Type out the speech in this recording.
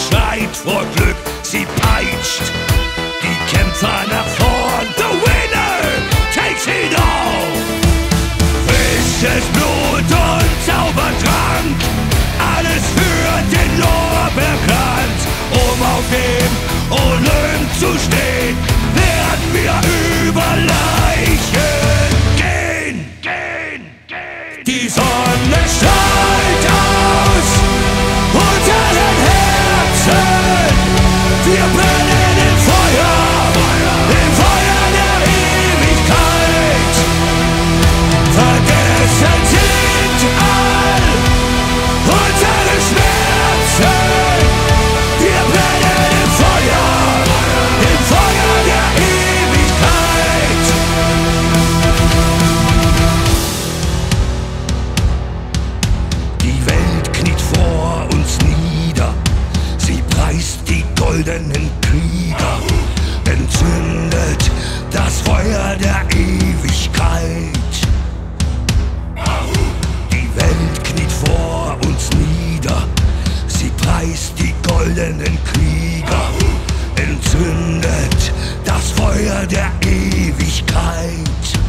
schreit vor Glück, sie peitscht die Kämpfer nach vorn. The winner takes it all. Frisches Blut und Zaubertrank, alles für den Lorbeerkranz. Um auf dem Olymp zu stehen, werden wir über Leichen gehen. Die Sonne strahlt aus unseren Herzen. Wir brennen im Feuer der Ewigkeit. Vergessen sind all unsere Schmerzen. Wir brennen im Feuer der Ewigkeit. Die Welt kniet vor uns nieder, sie preist die goldenen Krieger, entzündet das Feuer der Ewigkeit. Die Welt kniet vor uns nieder, sie preist die goldenen Krieger, entzündet das Feuer der Ewigkeit.